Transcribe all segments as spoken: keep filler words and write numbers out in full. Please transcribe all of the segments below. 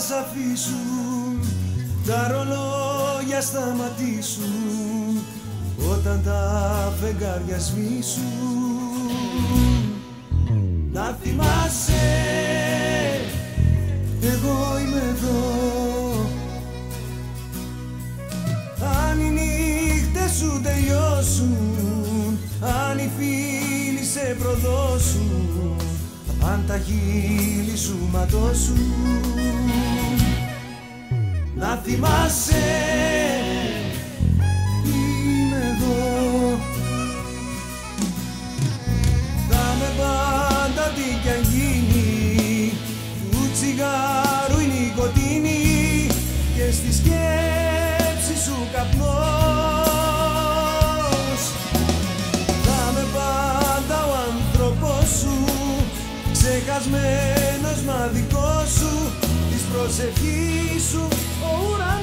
σ' αφήσουν, τα ρολόγια σταματήσουν όταν τα φεγγάρια σβήσουν. Να θυμάσαι, εγώ είμαι εδώ. Αν οι νύχτες σου τελειώσουν, αν οι φίλοι σε προδώσουν, αν τα χείλη σου ματώσουν, να θυμάσαι, είμαι εδώ. Θα με πάντα τι κι αν γίνει, του τσιγάρου η νικοτίνη και στη σκέψη σου καπνός. Θα με πάντα ο άνθρωπος σου, ξεχασμένος μα δικός σου, της προσευχής σου ο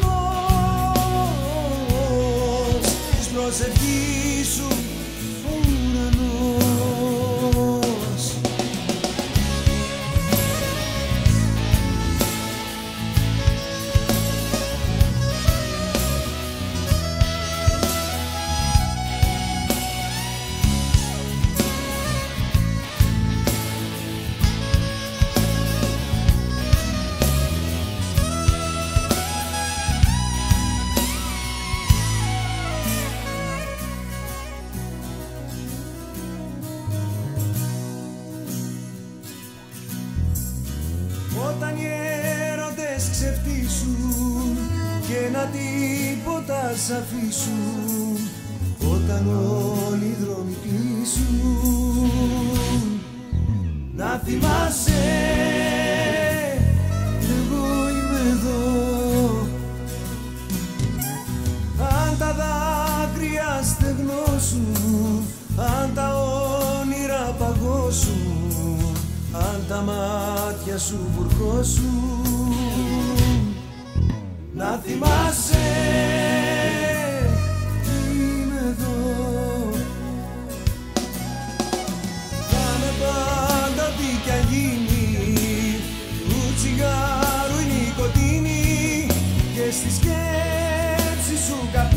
ουρανός, της προσευχής σου ο ουρανός. Όταν οι έρωτες ξεφτύσουν και ένα τίποτα σ' αφήσουν, όταν όλοι οι δρόμοι κλείσουν, να θυμάσαι, εγώ είμαι εδώ. Αν τα δάκρυα στεγνώσουν, αν τα όνειρα παγώσουν, αν τα μάτια σου βουρκώσουν, να θυμάσαι, είμαι εδώ. Θα με πάντα τι κι αν γίνει, του τσιγάρου η νικοτίνη και στη σκέψη σου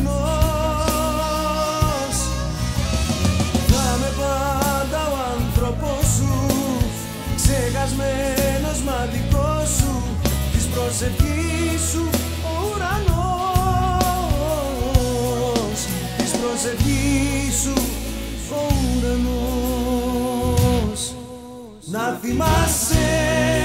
καπνός. Θα με πάντα ο άνθρωπος σου, ξεχασμένος μα δικός σου, της προσευχής σου ο ουρανός, της προσευχής σου ο ουρανός. Να θυμάσαι,